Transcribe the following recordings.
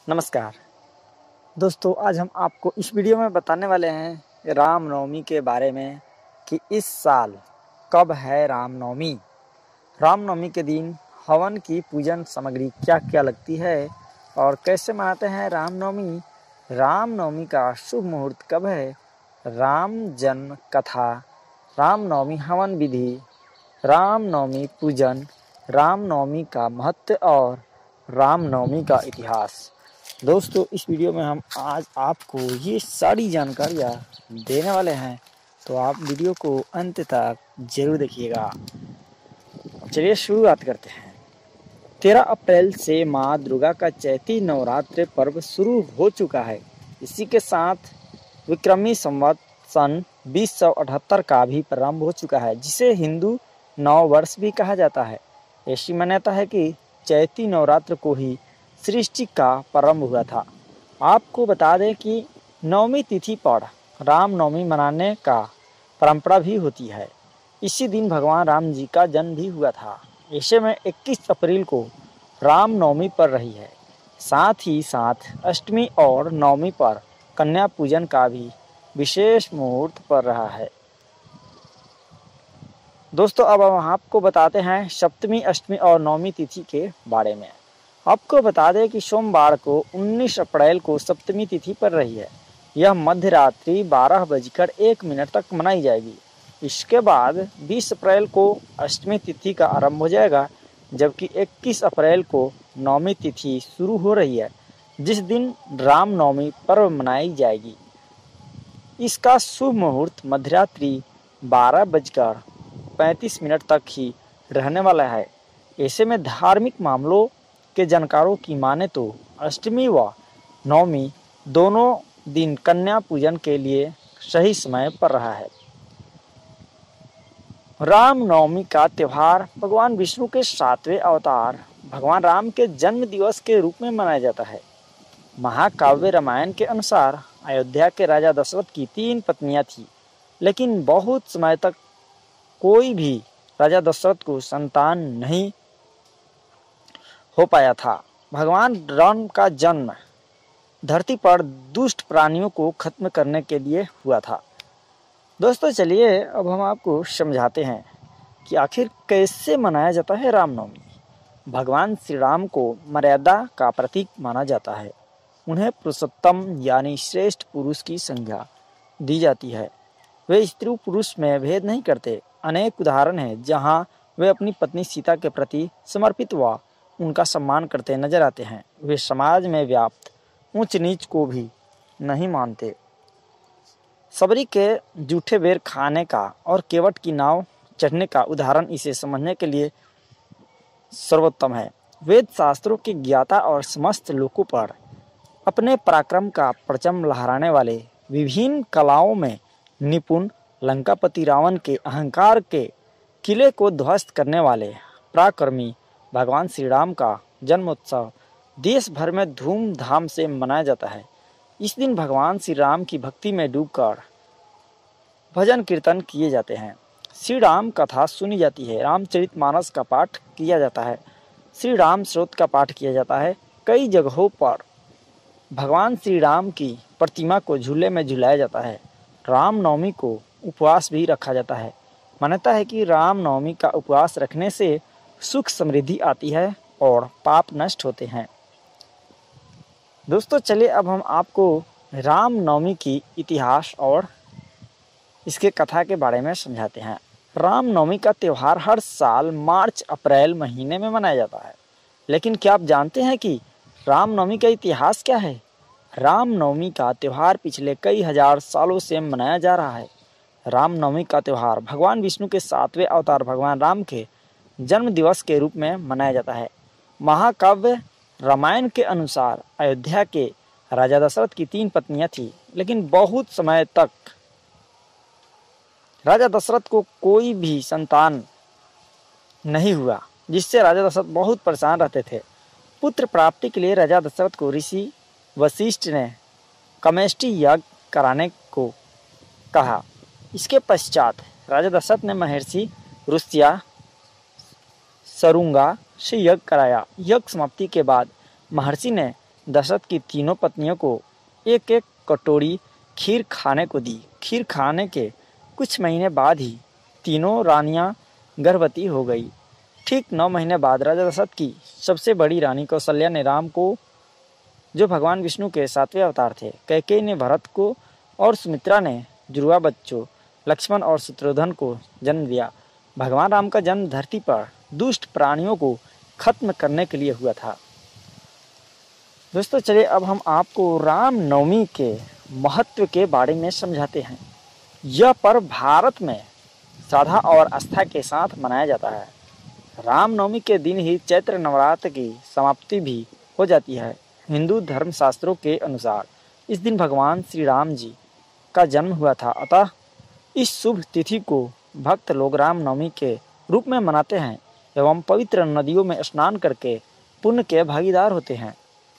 नमस्कार दोस्तों, आज हम आपको इस वीडियो में बताने वाले हैं रामनवमी के बारे में कि इस साल कब है रामनवमी। रामनवमी के दिन हवन की पूजन सामग्री क्या क्या लगती है और कैसे मनाते हैं रामनवमी। रामनवमी का शुभ मुहूर्त कब है, राम जन्म कथा, रामनवमी हवन विधि, रामनवमी पूजन, रामनवमी का महत्व और रामनवमी का इतिहास। दोस्तों, इस वीडियो में हम आज आपको ये सारी जानकारियाँ देने वाले हैं, तो आप वीडियो को अंत तक जरूर देखिएगा। चलिए शुरुआत करते हैं। 13 अप्रैल से माँ दुर्गा का चैती नवरात्र पर्व शुरू हो चुका है। इसी के साथ विक्रमी संवत सन 2078 का भी प्रारंभ हो चुका है, जिसे हिंदू नव वर्ष भी कहा जाता है। ऐसी मान्यता है कि चैती नवरात्र को ही सृष्टि का प्रारंभ हुआ था। आपको बता दें कि नवमी तिथि पर रामनवमी मनाने का परंपरा भी होती है। इसी दिन भगवान राम जी का जन्म भी हुआ था। ऐसे में 21 अप्रैल को रामनवमी पर रही है। साथ ही साथ अष्टमी और नवमी पर कन्या पूजन का भी विशेष मुहूर्त पर रहा है। दोस्तों, अब हम आपको बताते हैं सप्तमी, अष्टमी और नवमी तिथि के बारे में। आपको बता दें कि सोमवार को 19 अप्रैल को सप्तमी तिथि पर रही है। यह मध्य रात्रि 12:01 तक मनाई जाएगी। इसके बाद 20 अप्रैल को अष्टमी तिथि का आरंभ हो जाएगा, जबकि 21 अप्रैल को नवमी तिथि शुरू हो रही है, जिस दिन रामनवमी पर्व मनाई जाएगी। इसका शुभ मुहूर्त मध्यरात्रि 12:35 तक ही रहने वाला है। ऐसे में धार्मिक मामलों के जानकारों की माने तो अष्टमी व नवमी दोनों दिन कन्या पूजन के लिए सही समय पर रहा है। रामनवमी का त्यौहार भगवान विष्णु के 7वें अवतार भगवान राम के जन्म दिवस के रूप में मनाया जाता है। महाकाव्य रामायण के अनुसार अयोध्या के राजा दशरथ की 3 पत्नियां थीं, लेकिन बहुत समय तक कोई भी राजा दशरथ को संतान नहीं हो पाया था। भगवान राम का जन्म धरती पर दुष्ट प्राणियों को खत्म करने के लिए हुआ था। दोस्तों, चलिए अब हम आपको समझाते हैं कि आखिर कैसे मनाया जाता है रामनवमी। भगवान श्री राम को मर्यादा का प्रतीक माना जाता है। उन्हें पुरुषोत्तम यानी श्रेष्ठ पुरुष की संज्ञा दी जाती है। वे स्त्री पुरुष में भेद नहीं करते। अनेक उदाहरण हैं जहां वे अपनी पत्नी सीता के प्रति समर्पित व उनका सम्मान करते नजर आते हैं। वे समाज में व्याप्त ऊंच नीच को भी नहीं मानते। सबरी के जूठे बेर खाने का और केवट की नाव चढ़ने का उदाहरण इसे समझने के लिए सर्वोत्तम है। वेद शास्त्रों के ज्ञाता और समस्त लोगों पर अपने पराक्रम का परचम लहराने वाले, विभिन्न कलाओं में निपुण लंकापति रावण के अहंकार के किले को ध्वस्त करने वाले पराक्रमी भगवान श्री राम का जन्मोत्सव देश भर में धूमधाम से मनाया जाता है। इस दिन भगवान श्री राम की भक्ति में डूबकर भजन कीर्तन किए जाते हैं। श्री राम कथा सुनी जाती है। रामचरितमानस का पाठ किया जाता है। श्री राम स्तोत्र का पाठ किया जाता है। कई जगहों पर भगवान श्री राम की प्रतिमा को झूले में झुलाया जाता है। रामनवमी को उपवास भी रखा जाता है। मान्यता है कि रामनवमी का उपवास रखने से सुख समृद्धि आती है और पाप नष्ट होते हैं। दोस्तों, चलिए अब हम आपको रामनवमी की इतिहास और इसके कथा के बारे में समझाते हैं। रामनवमी का त्यौहार हर साल मार्च अप्रैल महीने में मनाया जाता है। लेकिन क्या आप जानते हैं कि रामनवमी का इतिहास क्या है? रामनवमी का त्यौहार पिछले कई हजार सालों से मनाया जा रहा है। रामनवमी का त्यौहार भगवान विष्णु के 7वें अवतार भगवान राम के जन्म दिवस के रूप में मनाया जाता है। महाकाव्य रामायण के अनुसार अयोध्या के राजा दशरथ की 3 पत्नियां थीं, लेकिन बहुत समय तक राजा दशरथ को कोई भी संतान नहीं हुआ, जिससे राजा दशरथ बहुत परेशान रहते थे। पुत्र प्राप्ति के लिए राजा दशरथ को ऋषि वशिष्ठ ने कमेष्टि यज्ञ कराने को कहा। इसके पश्चात राजा दशरथ ने महर्षि ऋष्या सरुंगा से यज्ञ कराया। यज्ञ समाप्ति के बाद महर्षि ने दशरथ की तीनों पत्नियों को एक एक कटोरी खीर खाने को दी। खीर खाने के कुछ महीने बाद ही तीनों रानियां गर्भवती हो गई। ठीक 9 महीने बाद राजा दशरथ की सबसे बड़ी रानी कौशल्या ने राम को, जो भगवान विष्णु के 7वें अवतार थे, कैकेयी ने भरत को और सुमित्रा ने जुड़वा बच्चों लक्ष्मण और शत्रुघ्न को जन्म दिया। भगवान राम का जन्म धरती पर दुष्ट प्राणियों को खत्म करने के लिए हुआ था। दोस्तों चलिए अब हम आपको रामनवमी के महत्व के बारे में समझाते हैं। यह पर्व भारत में श्रद्धा और आस्था के साथ मनाया जाता है। रामनवमी के दिन ही चैत्र नवरात्र की समाप्ति भी हो जाती है। हिंदू धर्मशास्त्रों के अनुसार इस दिन भगवान श्री राम जी का जन्म हुआ था, अतः इस शुभ तिथि को भक्त लोग रामनवमी के रूप में मनाते हैं एवं पवित्र नदियों में स्नान करके पुण्य के भागीदार होते हैं।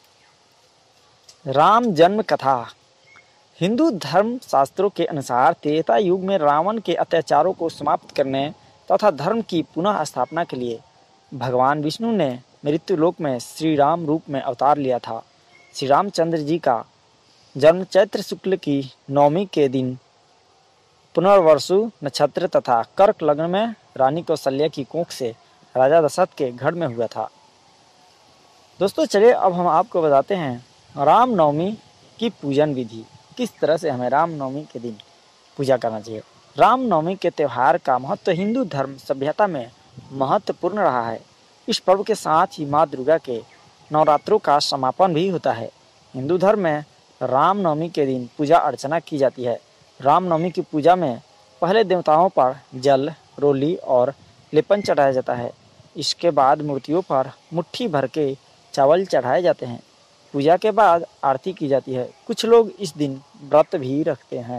राम जन्म कथा। हिंदू धर्म शास्त्रों के अनुसार त्रेता युग में रावण के अत्याचारों को समाप्त करने तथा धर्म की पुनः स्थापना के लिए भगवान विष्णु ने मृत्युलोक में श्री राम रूप में अवतार लिया था। श्री रामचंद्र जी का जन्म चैत्र शुक्ल की नवमी के दिन पुनर्वसु नक्षत्र तथा कर्क लग्न में रानी कौशल्या की कोख से राजा दशरथ के घर में हुआ था। दोस्तों चलिए अब हम आपको बताते हैं रामनवमी की पूजन विधि, किस तरह से हमें रामनवमी के दिन पूजा करना चाहिए। रामनवमी के त्यौहार का महत्व हिंदू धर्म सभ्यता में महत्वपूर्ण रहा है। इस पर्व के साथ ही माँ दुर्गा के नवरात्रों का समापन भी होता है। हिंदू धर्म में रामनवमी के दिन पूजा अर्चना की जाती है। रामनवमी की पूजा में पहले देवताओं पर जल, रोली और लेपन चढ़ाया जाता है। इसके बाद मूर्तियों पर मुट्ठी भर के चावल चढ़ाए जाते हैं। पूजा के बाद आरती की जाती है। कुछ लोग इस दिन व्रत भी रखते हैं।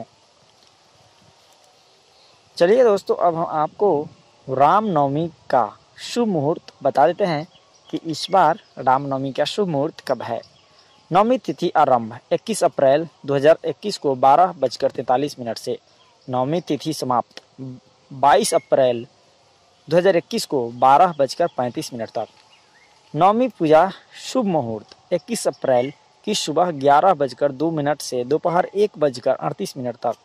चलिए दोस्तों अब हम आपको रामनवमी का शुभ मुहूर्त बता देते हैं कि इस बार रामनवमी का शुभ मुहूर्त कब है। नवमी तिथि आरंभ 21 अप्रैल 2021 को 12:43 से। नवमी तिथि समाप्त 22 अप्रैल 2021 को 12:35 तक। नवमी पूजा शुभ मुहूर्त 21 अप्रैल की सुबह 11:02 से दोपहर 1:38 तक।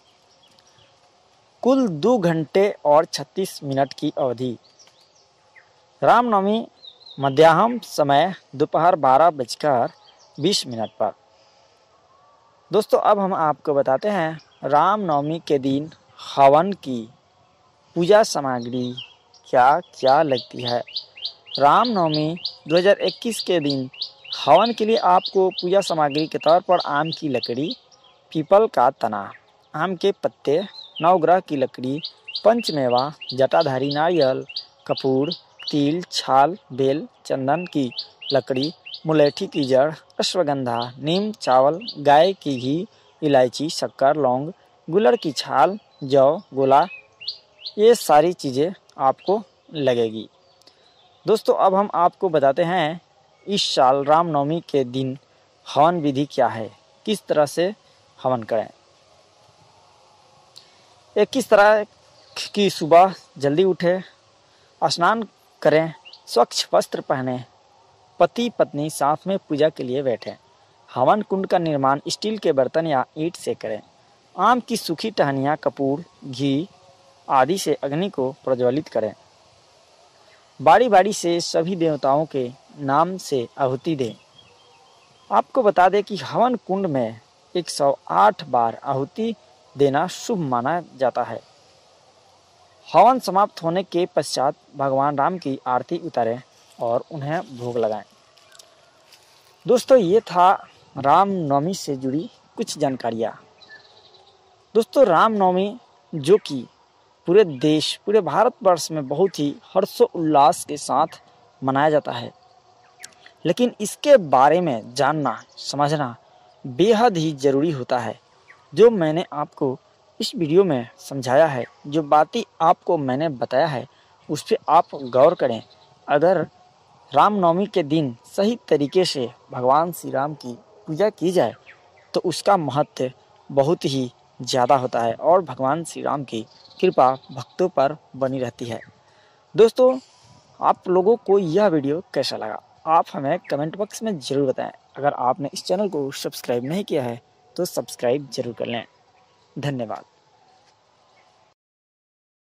कुल 2 घंटे और 36 मिनट की अवधि। रामनवमी मध्याह्न समय दोपहर 12:20 पर। दोस्तों अब हम आपको बताते हैं रामनवमी के दिन हवन की पूजा सामग्री क्या क्या लगती है। रामनवमी 2021 के दिन हवन के लिए आपको पूजा सामग्री के तौर पर आम की लकड़ी, पीपल का तना, आम के पत्ते, नवग्रह की लकड़ी, पंचमेवा, जटाधारी नारियल, कपूर, तिल, छाल, बेल, चंदन की लकड़ी, मुलेठी की जड़, अश्वगंधा, नीम, चावल, गाय की घी, इलायची, शक्कर, लौंग, गुलड़ की छाल, जौ, गोला, ये सारी चीज़ें आपको लगेगी। दोस्तों अब हम आपको बताते हैं इस साल रामनवमी के दिन हवन विधि क्या है, किस तरह से हवन करें। 21 तरह की सुबह जल्दी उठे, स्नान करें, स्वच्छ वस्त्र पहने, पति पत्नी साथ में पूजा के लिए बैठें। हवन कुंड का निर्माण स्टील के बर्तन या ईंट से करें। आम की सूखी टहनियाँ, कपूर, घी आदि से अग्नि को प्रज्वलित करें। बारी बारी से सभी देवताओं के नाम से आहुति दें। आपको बता दें कि हवन कुंड में 108 बार आहुति देना शुभ माना जाता है। हवन समाप्त होने के पश्चात भगवान राम की आरती उतारें और उन्हें भोग लगाएं। दोस्तों ये था रामनवमी से जुड़ी कुछ जानकारियाँ। दोस्तों रामनवमी जो कि पूरे देश, पूरे भारतवर्ष में बहुत ही हर्षोल्लास के साथ मनाया जाता है, लेकिन इसके बारे में जानना समझना बेहद ही ज़रूरी होता है। जो मैंने आपको इस वीडियो में समझाया है, जो बातें आपको मैंने बताया है, उस पर आप गौर करें। अगर रामनवमी के दिन सही तरीके से भगवान श्री राम की पूजा की जाए तो उसका महत्व बहुत ही ज़्यादा होता है और भगवान श्री राम की कृपा भक्तों पर बनी रहती है। दोस्तों आप लोगों को यह वीडियो कैसा लगा आप हमें कमेंट बॉक्स में ज़रूर बताएं। अगर आपने इस चैनल को सब्सक्राइब नहीं किया है तो सब्सक्राइब जरूर कर लें। धन्यवाद।